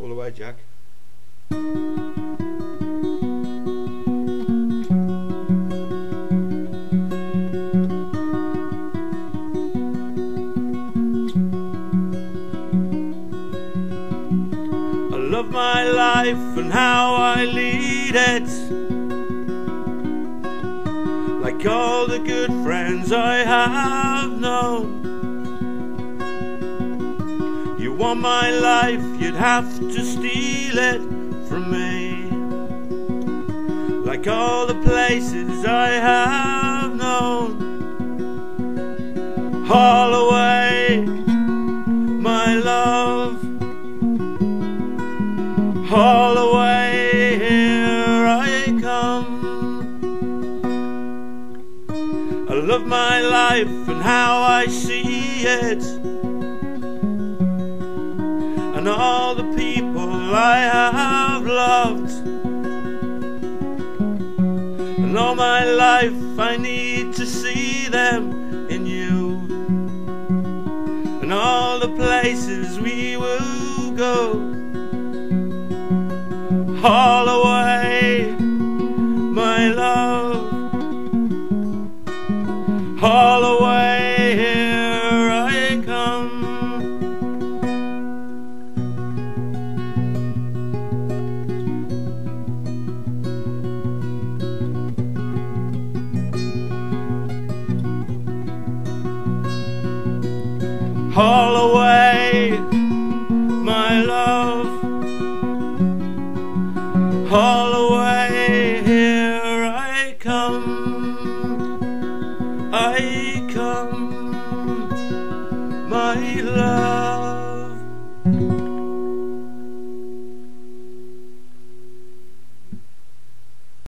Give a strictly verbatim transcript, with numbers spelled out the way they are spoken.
All the way, Jack. I love my life and how I lead it, like all the good friends I have known. You want my life, you'd have to steal it from me, like all the places I have known. Haul away, my love, haul away, here I come. I love my life and how I see it, and all the people I have loved, and all my life I need to see them in you, and all the places we will go. Haul away, my love, haul away, here I come. Haul away, my love, haul